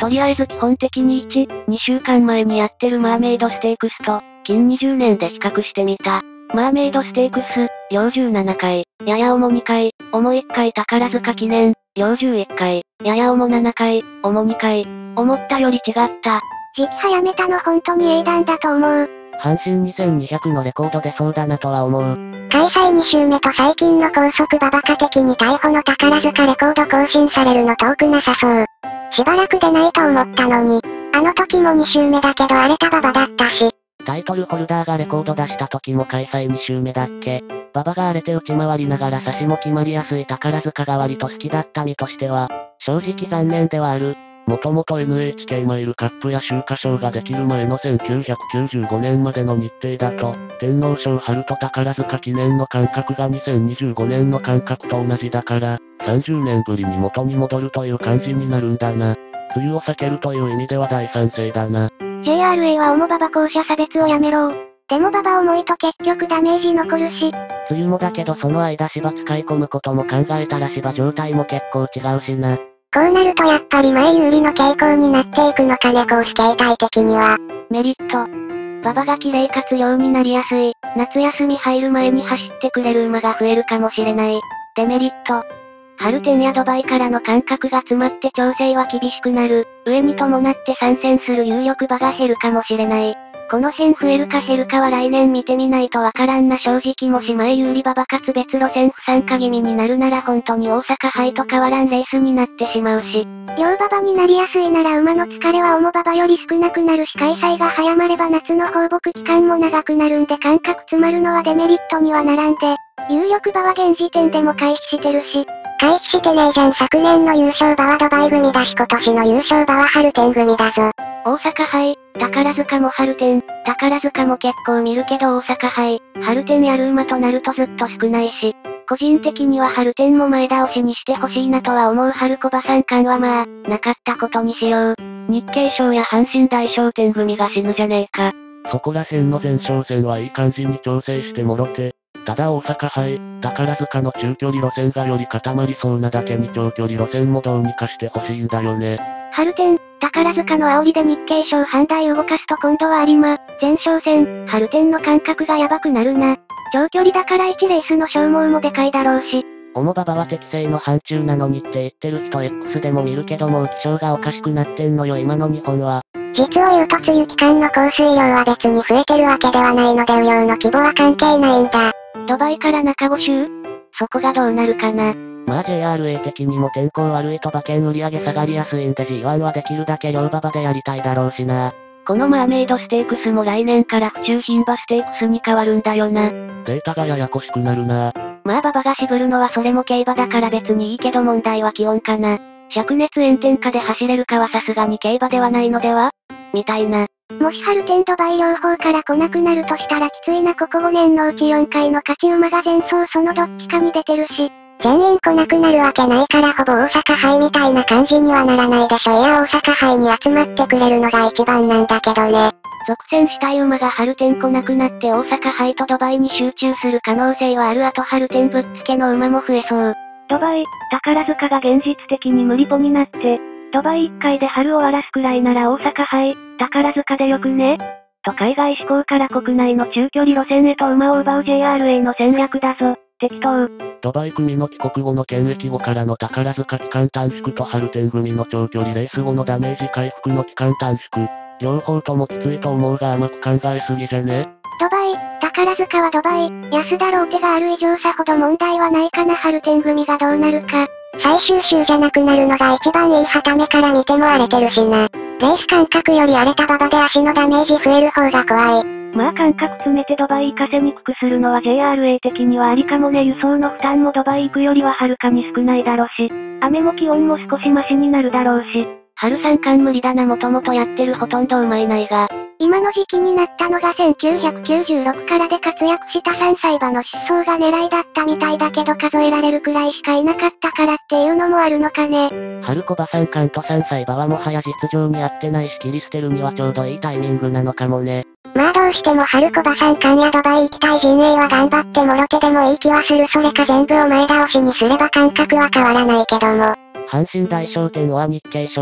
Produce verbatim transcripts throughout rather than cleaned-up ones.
とりあえず基本的にいち、にしゅうかんまえにやってるマーメイドステークスと、近にじゅうねんで比較してみた。マーメイドステークス、量じゅうななかい、やや重にかい、重いっかい宝塚記念、量じゅういっかい、やや重ななかい、重にかい。思ったより違った。 時期早めたの本当に英断だと思う。 阪神にせんにひゃくのレコードでそうだなとは思う。 開催に週目と最近の高速ババカ的に逮捕の宝塚レコード更新されるの遠くなさそう。しばらく出ないと思ったのに、あの時もに週目だけど荒れたババだったし。 タイトルホルダーがレコード出した時も開催に週目だっけ。ババが荒れて打ち回りながら差しも決まりやすい宝塚が割と好きだった身としては、正直残念ではある。 もともと エヌエイチケー マイルカップや秋華賞ができる前のせんきゅうひゃくきゅうじゅうごねんまでの日程だと、天皇賞春と宝塚記念の間隔がにせんにじゅうごねんの間隔と同じだから、さんじゅうねんぶりに元に戻るという感じになるんだな。梅雨を避けるという意味では大賛成だな。 ジェイアールエー は重馬場校舎差別をやめろ。でも馬場重いと結局ダメージ残るし。 梅雨もだけどその間芝使い込むことも考えたら芝状態も結構違うしな。 こうなるとやっぱり前有利の傾向になっていくのかねコース形態的には。 メリット。馬場が綺麗かつ量になりやすい。夏休み入る前に走ってくれる馬が増えるかもしれない。デメリット。春天やドバイからの間隔が詰まって調整は厳しくなる。上に伴って参戦する有力馬が減るかもしれない。この辺増えるか減るかは来年見てみないとわからんな。正直もし前有利馬場かつ別路線不参加気味になるなら本当に大阪杯と変わらんレースになってしまうし。 両馬場になりやすいなら馬の疲れは重馬場より少なくなるし開催が早まれば夏の放牧期間も長くなるんで間隔詰まるのはデメリットにはならんで。有力馬は現時点でも回避してるし。回避してねえじゃん。昨年の優勝馬はドバイ組だし今年の優勝馬は春天組だぞ。 大阪杯、宝塚も春天、宝塚も結構見るけど大阪杯、春天やる馬となるとずっと少ないし、個人的には春天も前倒しにしてほしいなとは思う。春小馬三冠はまあ、なかったことにしよう。日経賞や阪神大賞典組が死ぬじゃねえか。 そこら辺の前哨戦はいい感じに調整してもろて、ただ大阪杯、宝塚の中距離路線がより固まりそうなだけに長距離路線もどうにかしてほしいんだよね。 春天、宝塚の煽りで日経賞半台動かすと今度は有馬、前哨戦、春天の間隔がやばくなるな。長距離だからいちレースの消耗もでかいだろうし。 重馬場は適正の範疇なのにって言ってる人 X でも見るけどもう気象がおかしくなってんのよ今の日本は。 実を言うと梅雨期間の降水量は別に増えてるわけではないので雨量の規模は関係ないんだ。 ドバイから中ご週？そこがどうなるかな。 まあ ジェイアールエー 的にも天候悪いと馬券売り上げ下がりやすいんで ジーワン はできるだけ両馬場でやりたいだろうしな。 このマーメイドステークスも来年から府中牝馬ステークスに変わるんだよな。 データがややこしくなるな。 まあ馬場が渋るのはそれも競馬だから別にいいけど問題は気温かな。灼熱炎天下で走れるかはさすがに競馬ではないのではみたいな。 もし春天ドバイ両方から来なくなるとしたらきついな。ここごねんのうちよんかいの勝ち馬が前走そのどっちかに出てるし。全員来なくなるわけないからほぼ大阪杯みたいな感じにはならないでしょ。いや大阪杯に集まってくれるのが一番なんだけどね。 続戦したい馬が春天来なくなって大阪杯とドバイに集中する可能性はある。あと春天ぶっつけの馬も増えそう。ドバイ、宝塚が現実的に無理ぽになって、ドバイいっかいで春終わらすくらいなら大阪杯、宝塚でよくねと海外志向から国内の中距離路線へと馬を奪う ジェイアールエー の戦略だぞ。適当。 ドバイ組の帰国後の検疫後からの宝塚期間短縮と春天組の長距離レース後のダメージ回復の期間短縮。両方ともきついと思うが甘く考えすぎじゃね？ ドバイ、宝塚はドバイ、安田ローテがある以上さほど問題はないかな。春天組がどうなるか。最終週じゃなくなるのが一番いい。はためから見ても荒れてるしな。レース間隔より荒れた馬場で足のダメージ増える方が怖い。 まあ間隔詰めてドバイ行かせにくくするのは ジェイアールエー 的にはありかもね。輸送の負担もドバイ行くよりははるかに少ないだろうし、雨も気温も少しマシになるだろうし、春三冠無理だな。もともとやってるほとんど馬いないが。 今の時期になったのがせんきゅうひゃくきゅうじゅうろくからで活躍したさんさい馬の失踪が狙いだったみたいだけど数えられるくらいしかいなかったからっていうのもあるのかね。 春小馬三冠とさんさい馬はもはや実情に合ってないし切り捨てるにはちょうどいいタイミングなのかもね。 まあどうしても春小馬三冠やドバイ行きたい陣営は頑張ってもろてでもいい気はする。それか全部を前倒しにすれば感覚は変わらないけども。 阪神大賞典は日経賞。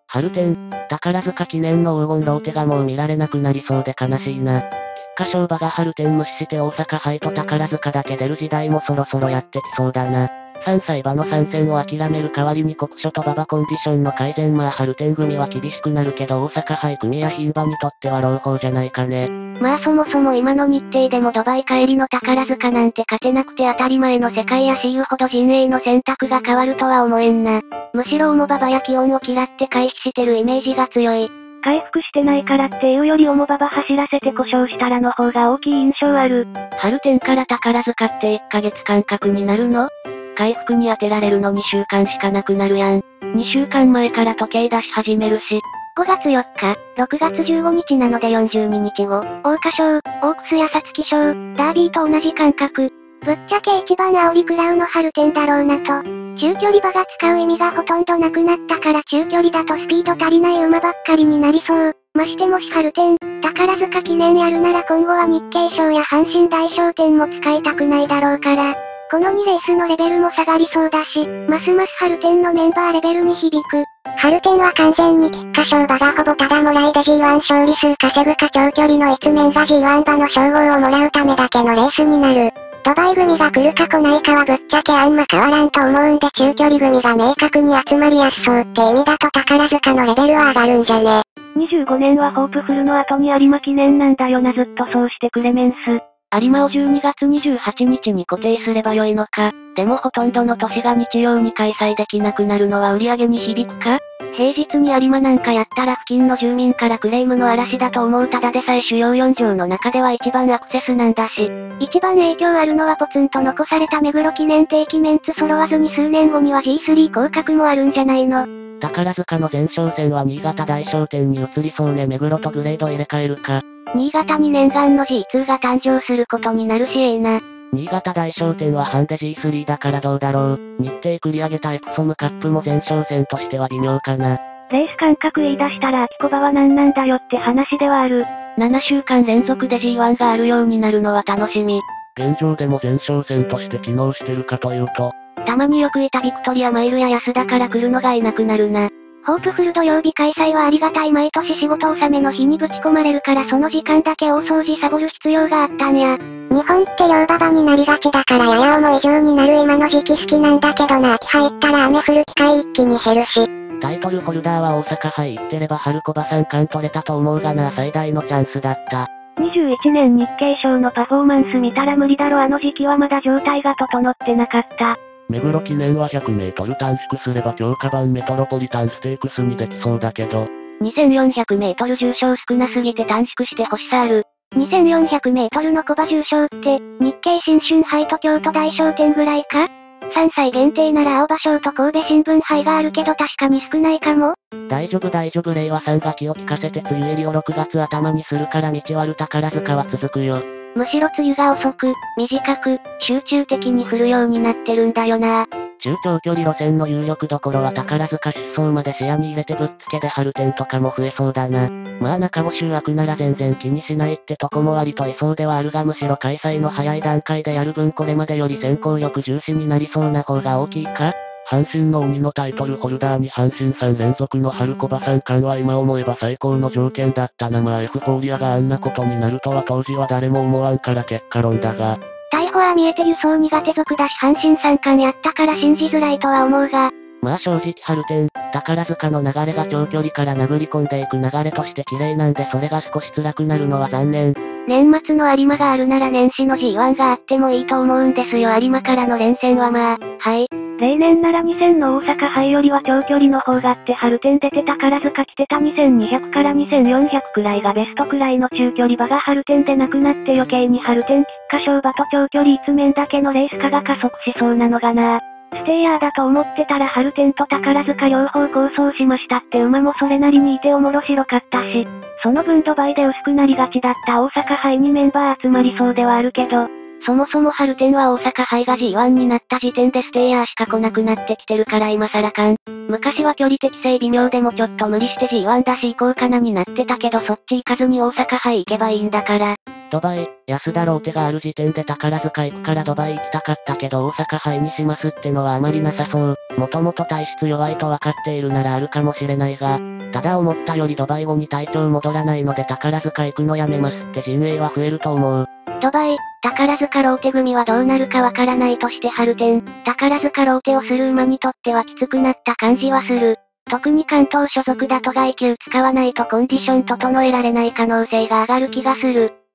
春天、宝塚記念の黄金ローテがもう見られなくなりそうで悲しいな。菊花賞馬が春天無視して大阪杯と宝塚だけ出る時代もそろそろやってきそうだな。さんさい馬の参戦を諦める代わりに国書と馬場コンディションの改善。まあ春天組は厳しくなるけど大阪杯組や牝馬にとっては朗報じゃないかね。 まあそもそも今の日程でもドバイ帰りの宝塚なんて勝てなくて当たり前の世界や シーユー ほど陣営の選択が変わるとは思えんな。むしろ重馬場や気温を嫌って回避してるイメージが強い。 回復してないからっていうより重馬場走らせて故障したらの方が大きい印象ある。 春天から宝塚っていっかげつ間隔になるの？回復に当てられるのにしゅうかんしかなくなるやん。にしゅうかんまえから時計出し始めるし。 ごがつよっか、ろくがつじゅうごにちなのでよんじゅうににちご、桜花賞、オークスや皐月賞、ダービーと同じ間隔。ぶっちゃけ一番煽り食らうの春天だろうなと。中距離馬が使う意味がほとんどなくなったから中距離だとスピード足りない馬ばっかりになりそう。ましてもし春天、宝塚記念やるなら今後は日経賞や阪神大賞典も使いたくないだろうから。このにレースのレベルも下がりそうだし、ますます春天のメンバーレベルに響く。春天は完全に菊花賞馬がほぼただもらいで ジーワン 勝利数稼ぐか長距離の一面が ジーワン 馬の称号をもらうためだけのレースになる。ドバイ組が来るか来ないかはぶっちゃけあんま変わらんと思うんで中距離組が明確に集まりやすそうって意味だと宝塚のレベルは上がるんじゃね。 にじゅうごねんはホープフルの後に有馬記念なんだよなずっとそうしてくれメンス。有馬をじゅうにがつにじゅうはちにちに固定すればよいのか。でもほとんどの年が日曜に開催できなくなるのは売り上げに響くか？平日に有馬なんかやったら付近の住民からクレームの嵐だと思う。ただでさえ主要よん条の中では一番アクセスなんだし。 一番影響あるのはポツンと残された目黒記念定期メンツ揃わずに数年後には ジースリー 降格もあるんじゃないの？ 宝塚の前哨戦は新潟大商店に移りそうね。目黒とグレード入れ替えるか。 新潟に念願の ジーツー が誕生することになるしええな。 新潟大商店はハンデ ジースリー だからどうだろう。日程繰り上げたエプソムカップも前哨戦としては微妙かな。 レース間隔言い出したら秋子場は何なんだよって話ではある。ななしゅうかん連続で ジーワン があるようになるのは楽しみ。 現状でも前哨戦として機能してるかというと、 たまによくいたビクトリアマイルや安田から来るのがいなくなるな。 ホープフル土曜日開催はありがたい。毎年仕事納めの日にぶち込まれるからその時間だけ大掃除サボる必要があったんや。日本って両馬場になりがちだからやや重い上になる今の時期好きなんだけどな。秋入ったら雨降る機会一気に減るし。 タイトルホルダーは大阪杯行ってれば春子馬さん冠取れたと思うがな。最大のチャンスだった。 にじゅういちねん日経賞のパフォーマンス見たら無理だろ。あの時期はまだ状態が整ってなかった。 目黒記念はひゃくメートル短縮すれば強化版メトロポリタンステークスにできそうだけど。 にせんよんひゃくメートル重賞少なすぎて短縮してほしさある。 にせんよんひゃくメートルの小馬重賞って、日経新春杯と京都大賞典ぐらいか？さんさい限定なら青葉賞と神戸新聞杯があるけど確かに少ないかも？ 大丈夫大丈夫。令和さんが気を利かせて梅雨入りをろくがつ頭にするから道悪宝塚は続くよ。 むしろ梅雨が遅く、短く、集中的に降るようになってるんだよな。 中長距離路線の有力どころは宝塚出走まで視野に入れてぶっつけで春天とかも増えそうだな。まあ中ご週空くなら全然気にしないってとこも割といそうではあるが、むしろ開催の早い段階でやる分これまでより先行力重視になりそうな方が大きいか？ 阪神の鬼のタイトルホルダーに阪神さん連続の春子馬三冠は今思えば最高の条件だったな。まあエフフォーリアがあんなことになるとは当時は誰も思わんから結果論だが。 逮捕は見えて輸送苦手族だし阪神三冠やったから信じづらいとは思うが。 まあ正直春天、宝塚の流れが長距離から殴り込んでいく流れとして綺麗なんでそれが少し辛くなるのは残念。 年末の有馬があるなら年始の ジーワン があってもいいと思うんですよ。有馬からの連戦はまあ、はい。例年ならにせんの大阪杯よりは長距離の方があって春天出て宝塚来てたにせんにひゃくからにせんよんひゃくくらいがベストくらいの中距離馬が春天でなくなって余計に春天菊花賞馬と長距離一面だけのレース化が加速しそうなのがな。ステイヤーだと思ってたら春天と宝塚両方構想しましたって馬もそれなりにいておもろ白かったし、その分ドバイで薄くなりがちだった大阪杯にメンバー集まりそうではあるけど、そもそも春天は大阪杯が ジーワン になった時点でステイヤーしか来なくなってきてるから今更かん。昔は距離適正微妙でもちょっと無理して ジーワン だし行こうかなになってたけどそっち行かずに大阪杯行けばいいんだから。 ドバイ、安田ローテがある時点で宝塚行くからドバイ行きたかったけど大阪杯にしますってのはあまりなさそう。もともと体質弱いと分かっているならあるかもしれないが、ただ思ったよりドバイ後に体調戻らないので宝塚行くのやめますって陣営は増えると思う。 ドバイ、宝塚ローテ組はどうなるかわからないとして春天、宝塚ローテをする馬にとってはきつくなった感じはする。特に関東所属だと外級使わないとコンディション整えられない可能性が上がる気がする。